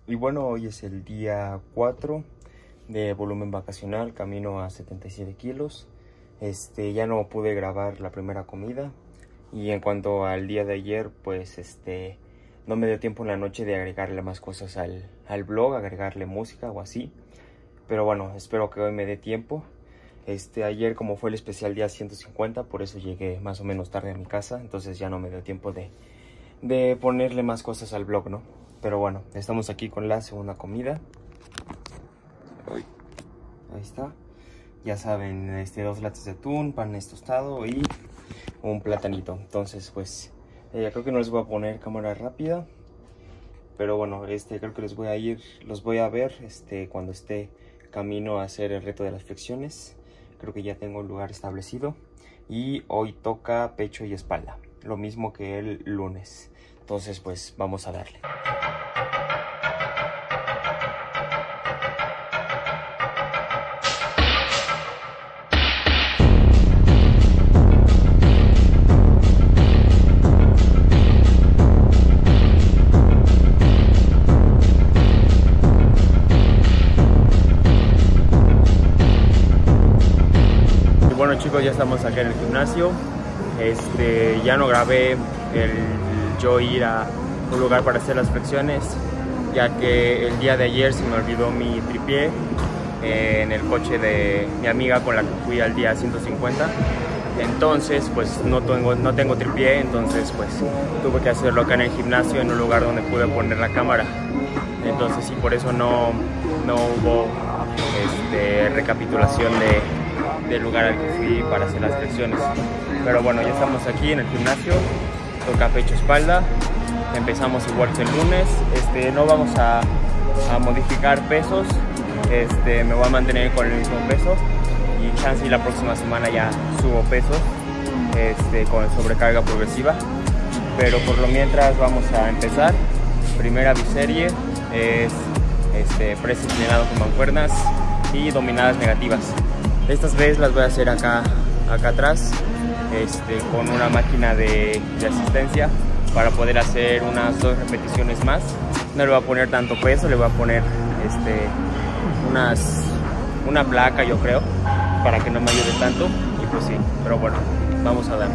Y bueno, hoy es el día 4 de volumen vacacional, camino a 77 kilos. Ya no pude grabar la primera comida. Y en cuanto al día de ayer, pues no me dio tiempo en la noche de agregarle más cosas al blog, agregarle música o así. Pero bueno, espero que hoy me dé tiempo. Ayer, como fue el especial día 150, por eso llegué más o menos tarde a mi casa. Entonces ya no me dio tiempo de ponerle más cosas al blog, ¿no? Pero bueno, estamos aquí con la segunda comida. Ahí está. Ya saben, 2 latas de atún, pan tostado y un platanito. Entonces, pues, creo que no les voy a poner cámara rápida. Pero bueno, creo que los voy a ver cuando esté camino a hacer el reto de las flexiones. Creo que ya tengo un lugar establecido. Y hoy toca pecho y espalda, lo mismo que el lunes. Entonces, pues, vamos a darle. Bueno, chicos, ya estamos acá en el gimnasio. Ya no grabé el yo ir a un lugar para hacer las flexiones, ya que el día de ayer se me olvidó mi tripié en el coche de mi amiga con la que fui al día 150. Entonces, pues no tengo tripié, entonces pues tuve que hacerlo acá en el gimnasio, en un lugar donde pude poner la cámara. Entonces sí, por eso no hubo recapitulación del lugar al que fui para hacer las flexiones. Pero bueno, ya estamos aquí en el gimnasio, toca pecho espalda, empezamos igual que el lunes. No vamos a modificar pesos, me voy a mantener con el mismo peso y chance y la próxima semana ya subo pesos con sobrecarga progresiva. Pero por lo mientras vamos a empezar. Primera biserie es press inclinado con mancuernas y dominadas negativas. Estas veces las voy a hacer acá atrás, con una máquina de asistencia para poder hacer unas 2 repeticiones más. No le voy a poner tanto peso, le voy a poner una placa, yo creo, para que no me ayude tanto. Y pues sí, pero bueno, vamos a dar.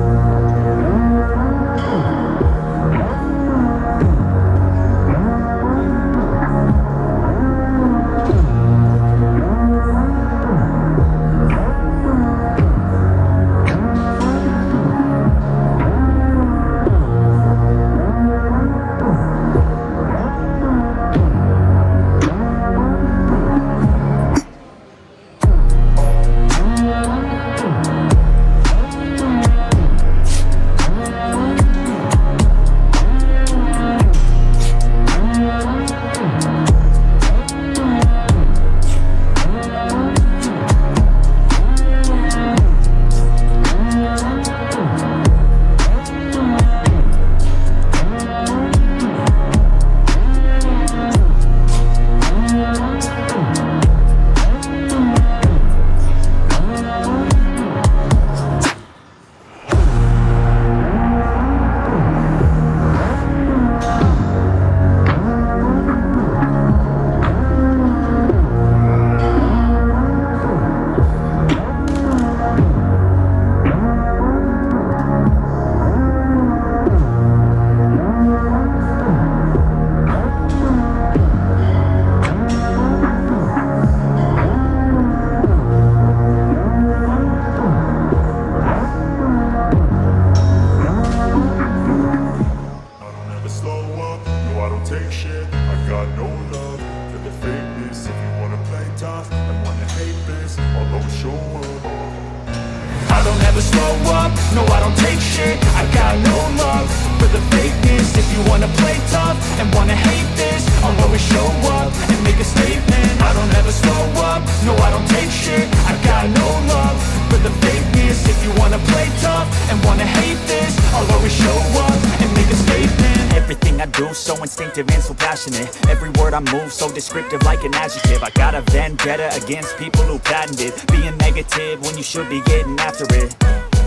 No, I don't take shit, I got no love for the fakeness. If you wanna play tough and wanna hate this, I'll always show up and make a statement. I don't ever slow up, no, I don't take shit, I got no love for the fakeness. If you wanna play tough and wanna hate this, I'll always show up and make a statement. Everything I do so instinctive and so passionate. Every word I move so descriptive like an adjective. I got a vendetta against people who patented being negative when you should be getting after it.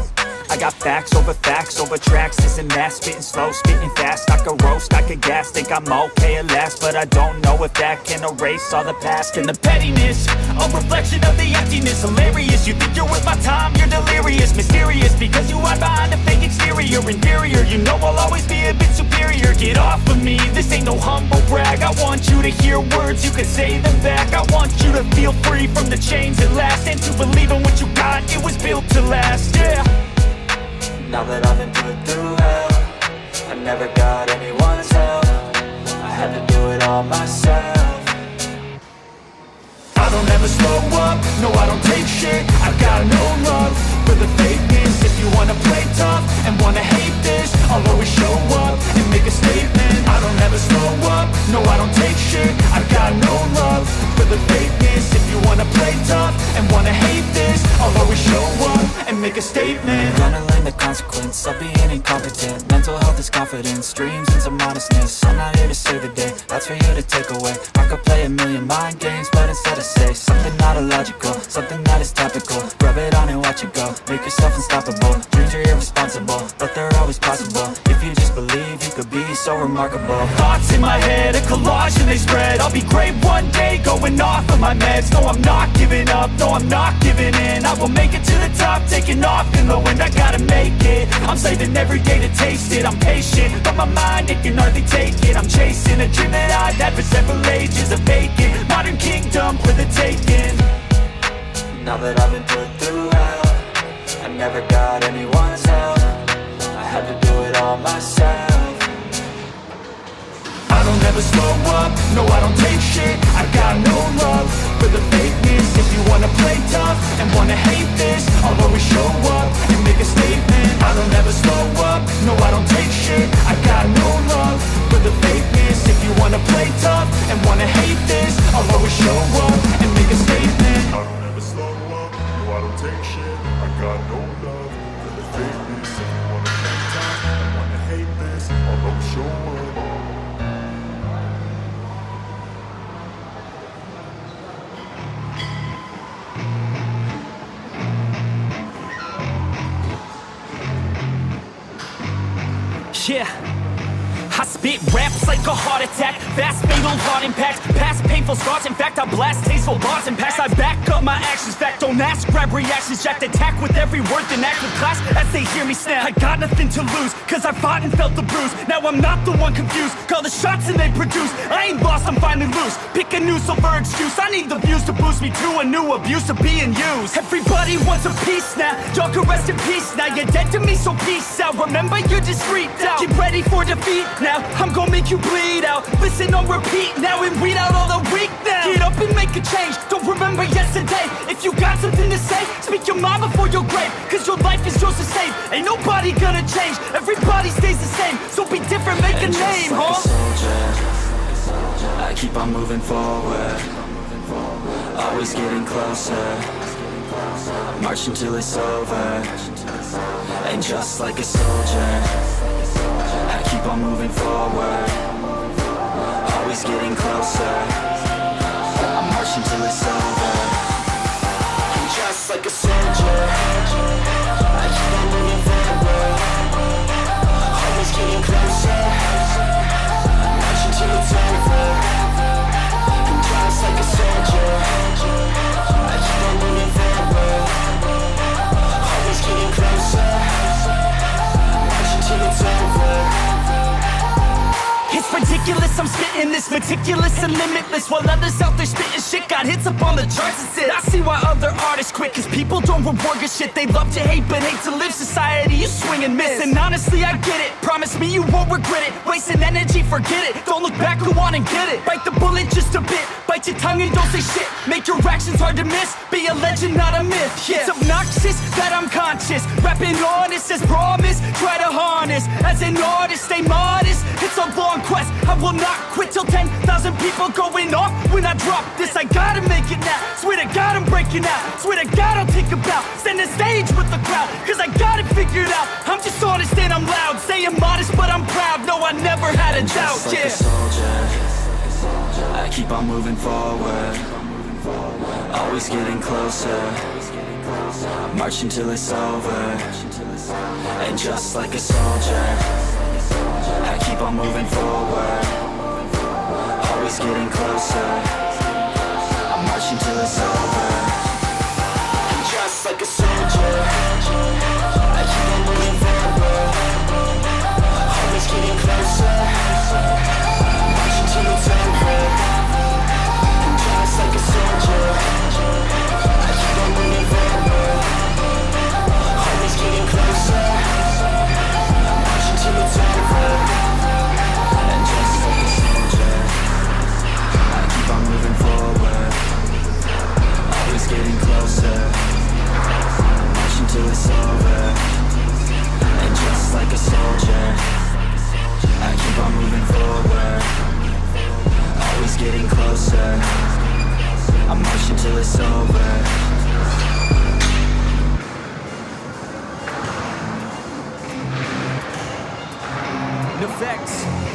I got facts over tracks, this and that, spitting slow, spitting fast. I could roast, I could gas, think I'm okay at last, but I don't know if that can erase all the past. And the pettiness, a reflection of the emptiness. Hilarious, you think you're worth my time, you're delirious. Mysterious, because you hide behind a fake exterior. Inferior, you know I'll always be a bit superior. Get off of me, this ain't no humble brag. I want you to hear words, you can say them back. I want you to feel free from the chains at last, and to believe in what you got, it was built to last, yeah. Now that I've been put through hell, I never got anyone's help. I had to do it all myself. I don't ever slow up, no I don't take shit. I've got no love for the fakeness. If you wanna play tough and wanna hate this, I'll always show up and make a statement. I don't ever slow up, no I don't take shit. I've got no love for the fakeness. If you wanna play tough and wanna hate this, I'll always show up and make a statement. Gonna learn the consequence of being incompetent. Mental health is confidence, dreams and some modestness. I'm not here to save the day, that's for you to take away. I could play a million mind games, but instead of say something not illogical, something that is topical. Rub it on and watch it go, make yourself unstoppable. Dreams are irresponsible, but they're always possible. If you just believe, you could be so remarkable. Thoughts in my head, a collage and they spread. I'll be great one day, going off of my meds. No, I'm not giving up, no, I'm not giving in. I will make it to the top, taking off in the wind. I gotta make it, I'm saving every day to taste it. I'm patient, but my mind, it can hardly take it. I'm chasing a dream that I've had for several ages. A vacant, modern kingdom for the taking. Now that I've been put through hell, I never got anyone's help. I had to do it all myself. I don't ever slow up, no I don't take shit. I got no love for the fakeness. If you wanna play tough and wanna hate this, I'll always show up and make a statement. I don't ever slow up, no I don't take shit. I got no love for the fakeness. If you wanna play tough and wanna hate this, I'll always show up and make a statement. I don't ever slow up, no I don't take shit. I got no love for the fakeness. If you wanna play tough and wanna hate this, I'll always show up. Yeah, I spit raps like a heart attack. Fast, fatal, heart impact. Past painful scars, in fact I blast tasteful bars and packs. I back up my actions, fact don't ask, grab reactions. Jacked attack with every word, then act with class as they hear me snap. I got nothing to lose, cause I fought and felt the bruise. Now I'm not the one confused, call the shots and they produce. I ain't lost, I'm finally loose. Pick a new silver excuse, I need the views to boost me to a new abuse of being used. Everybody wants a piece now, y'all can rest in peace now. You're dead to me, so peace out. Remember you're just freaked out. Get ready for defeat now, I'm gonna make you bleed out. Listen on repeat now and weed out all the weak now. Get up and make a change, don't remember yesterday. If you got something to say, speak your mind before your grave. Cause your life is yours to save, ain't nobody gonna change. Everybody stays the same, so be different, make a name, like huh? a soldier, I keep on moving forward, always getting closer. Marching till it's over. And just like a soldier, I keep on moving forward, always getting closer. I'm marching till it's over. And just like a soldier, I keep on moving forward, always getting closer. I'm marching till it's over. And just like a soldier, I keep on moving forward, always getting closer. I'm marching till it's over. It's ridiculous, I'm spitting this meticulous and limitless, while others out there spitting shit got hits up on the charts and shit. I see why other artists quit, cause people don't reward good shit. They love to hate but hate to live. Society, you swing and miss. And honestly I get it, promise me you won't regret it. Wasting energy, forget it, don't look back, go on and get it. Bite the bullet just a bit, bite your tongue and don't say shit. Make your actions hard to miss, be a legend not a myth, yeah. It's obnoxious that I'm conscious, rapping honest as promise. Try to harness, as an artist stay modest. It's a long quest, I will not quit till 10,000 people going off when I drop this. I gotta make it now, swear to God I'm breaking out. Swear to God I'll take a bow, stand the stage with the crowd. Cause I got it figured out, I'm just honest and I'm loud. Saying modest but I'm proud, no I never had a doubt, Just like yeah. a soldier, I keep on moving forward, always getting closer. I march until it's over. And just like a soldier, I keep on moving forward, always getting closer. I march until it's over. And just like a soldier, I keep on moving forward, always getting closer. I march until it's over. And just like a soldier, I keep on moving forward, always getting closer. I march until it's over. And just like a soldier, I keep on moving forward, always getting closer. I march until it's over. And just like a soldier, I keep on moving forward, always getting closer. I march until it's over. Effects.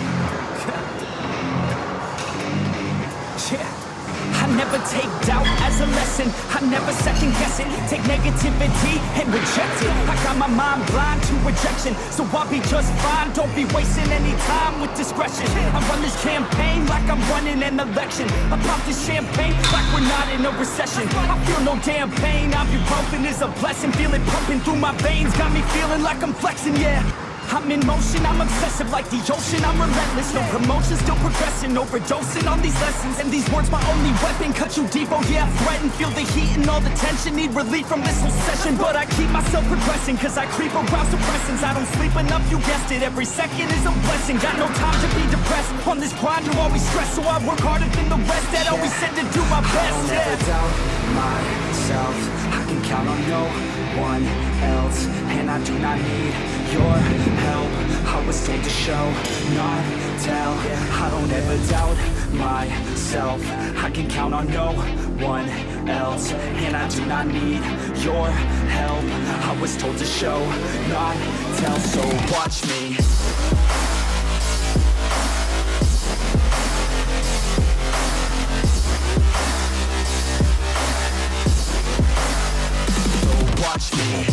Yeah. I never take doubt as a lesson. I never second guess it. Take negativity and reject it. I got my mind blind to rejection, so I'll be just fine. Don't be wasting any time with discretion. I run this campaign like I'm running an election. I pop this champagne like we're not in a recession. I feel no damn pain. Ibuprofen is a blessing. Feel it pumping through my veins. Got me feeling like I'm flexing, yeah. I'm in motion, I'm obsessive like the ocean, I'm relentless. No promotion, still progressing, overdosing on these lessons. And these words my only weapon, cut you deep, oh yeah, I threaten. Feel the heat and all the tension, need relief from this whole session. But I keep myself progressing, cause I creep around suppressants. I don't sleep enough, you guessed it, every second is a blessing. Got no time to be depressed, on this grind you're always stressed. So I work harder than the rest, that always said to do my best. I don't ever doubt myself, I can count on no one else. And I do not need your help, I was told to show, not tell. I don't ever doubt myself, I can count on no one else. And I do not need your help, I was told to show, not tell. So watch me. So watch me.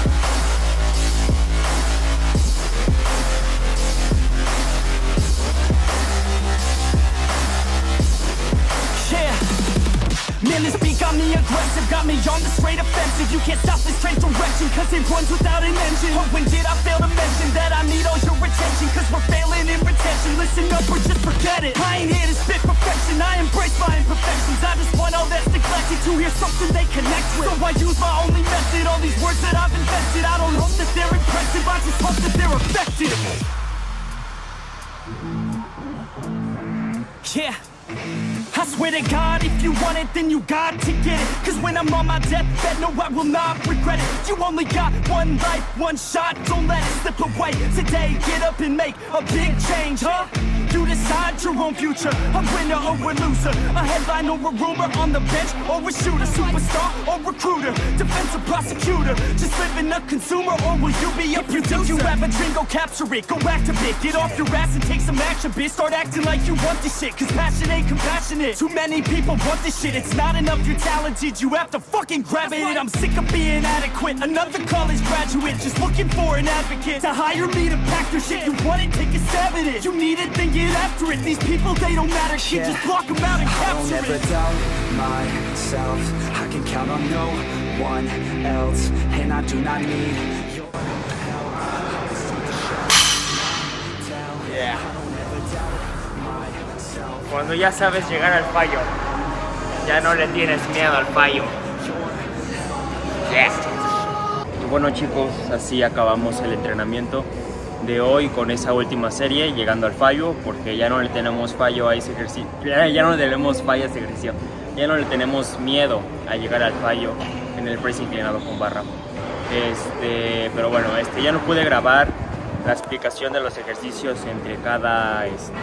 Man, this beat got me aggressive, got me on the straight offensive. You can't stop this straight direction, cause it runs without an engine. But when did I fail to mention that I need all your attention? Cause we're failing in retention, listen up or just forget it. I ain't here to spit perfection, I embrace my imperfections. I just want all that's neglected to hear something they connect with. So I use my only method, all these words that I've invested. I don't hope that they're impressive, I just hope that they're effective. Yeah. I swear to God, if you want it, then you got to get it. Cause when I'm on my deathbed, no, I will not regret it. You only got one life, one shot, don't let it slip away. Today, get up and make a big change, huh? You decide your own future, a winner or a loser, a headline or a rumor, on the bench or a shooter, superstar or recruiter, defensive prosecutor, just living a consumer, or will you be a producer? If you have a dream, go capture it, go activate, get off your ass and take some action, bitch. Start acting like you want this shit, cause passion ain't compassionate. Too many people want this shit, it's not enough you're talented, you have to fucking grab it. And I'm sick of being adequate, another college graduate, just looking for an advocate to hire me to pack your shit. You want it, take a stab at it, you need it, then get after it. These people, they don't matter, shit, just block them out and capture it. I don't ever doubt myself, I can count on no one else. And I do not need your help. Yeah. Cuando ya sabes llegar al fallo, ya no le tienes miedo al fallo. Yeah. Y bueno, chicos, así acabamos el entrenamiento de hoy con esa última serie, llegando al fallo, porque ya no le tenemos fallo a ese ejercicio, ya no le tenemos fallo a ese ejercicio, ya no le tenemos miedo a llegar al fallo en el press inclinado con barra. Pero bueno, ya no pude grabar la explicación de los ejercicios entre cada,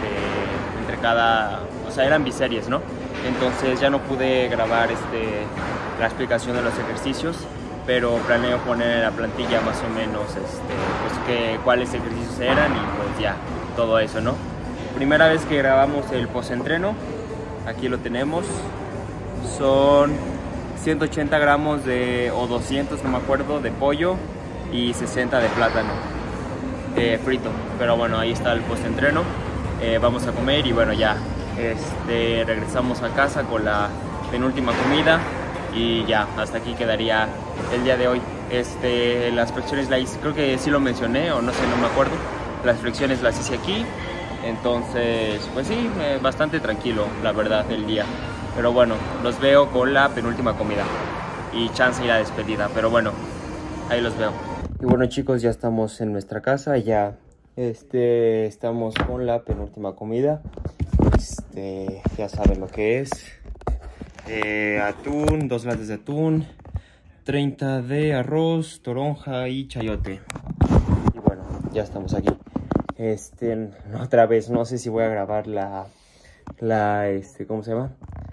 o sea, eran biseries, ¿no? Entonces ya no pude grabar la explicación de los ejercicios, pero planeo poner en la plantilla más o menos pues cuáles ejercicios eran y pues ya, todo eso, ¿no? Primera vez que grabamos el post-entreno, aquí lo tenemos, son 180 gramos o 200, no me acuerdo, de pollo y 60 de plátano frito. Pero bueno, ahí está el post-entreno. Vamos a comer y bueno, ya regresamos a casa con la penúltima comida y ya, hasta aquí quedaría el día de hoy. Las flexiones las hice, creo que sí lo mencioné o no sé, no me acuerdo. Las flexiones las hice aquí, entonces pues sí, bastante tranquilo la verdad el día. Pero bueno, los veo con la penúltima comida y chance ir a despedida, pero bueno, ahí los veo. Y bueno chicos, ya estamos en nuestra casa, ya estamos con la penúltima comida. Ya saben lo que es. Atún, 2 latas de atún, 30 de arroz, toronja y chayote. Y bueno, ya estamos aquí. Otra vez, no sé si voy a grabar ¿cómo se llama?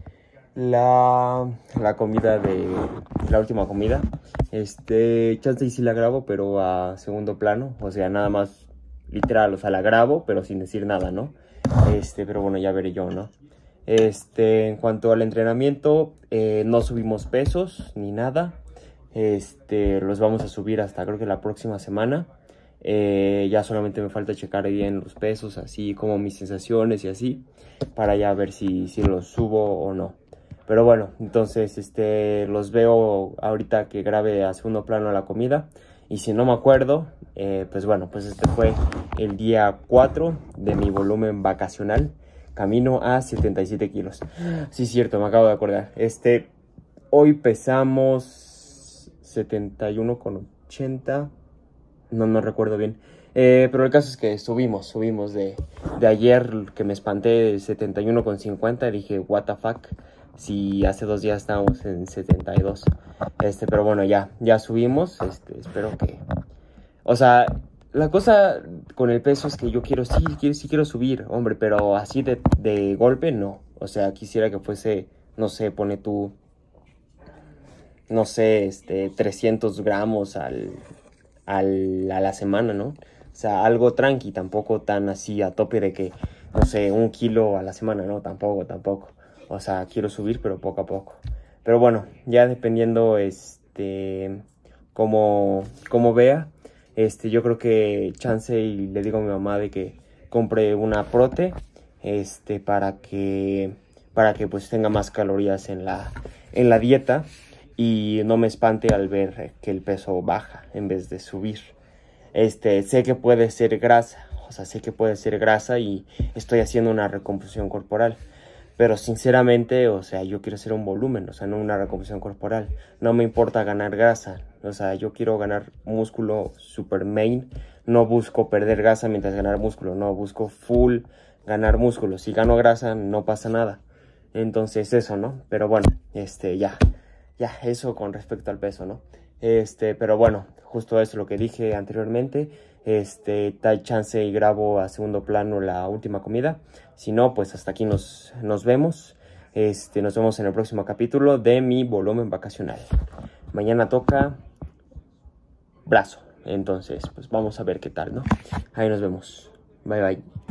La comida la última comida. Chance y sí la grabo, pero a segundo plano. O sea, nada más literal, o sea, la grabo, pero sin decir nada, ¿no? Pero bueno, ya veré yo, ¿no? En cuanto al entrenamiento, no subimos pesos ni nada. Los vamos a subir hasta creo que la próxima semana. Ya solamente me falta checar bien los pesos, así como mis sensaciones y así, para ya ver si los subo o no. Pero bueno, entonces los veo ahorita que grabe a segundo plano la comida. Y si no me acuerdo, pues bueno, pues este fue el día 4 de mi volumen vacacional, camino a 77 kilos. Sí, cierto, me acabo de acordar. Hoy pesamos 71,80. No recuerdo bien. Pero el caso es que subimos de ayer, que me espanté, de 71,50. Dije, what the fuck, si hace 2 días estábamos en 72. Pero bueno, ya subimos. Espero que... O sea, la cosa con el peso es que yo sí quiero subir, hombre, pero así de golpe no. O sea, quisiera que fuese, no sé, pone tú, no sé, 300 gramos a la semana, ¿no? O sea, algo tranqui, tampoco tan así a tope de que, no sé, 1 kilo a la semana, ¿no? Tampoco. O sea, quiero subir, pero poco a poco. Pero bueno, ya dependiendo, como vea, yo creo que chance y le digo a mi mamá de que compre una prote, para que pues tenga más calorías en la dieta y no me espante al ver que el peso baja en vez de subir. Sé que puede ser grasa, y estoy haciendo una recomposición corporal. Pero sinceramente, o sea, yo quiero hacer un volumen, o sea, no una recomposición corporal. No me importa ganar grasa, o sea, yo quiero ganar músculo super main. No busco perder grasa mientras ganar músculo, no, busco full ganar músculo. Si gano grasa, no pasa nada. Entonces eso, ¿no? Pero bueno, ya, eso con respecto al peso, ¿no? Pero bueno, justo eso lo que dije anteriormente. Tal chance y grabo a segundo plano la última comida. Si no, pues hasta aquí nos vemos. Nos vemos en el próximo capítulo de mi volumen vacacional. Mañana toca brazo. Entonces, pues vamos a ver qué tal, ¿no? Ahí nos vemos. Bye, bye.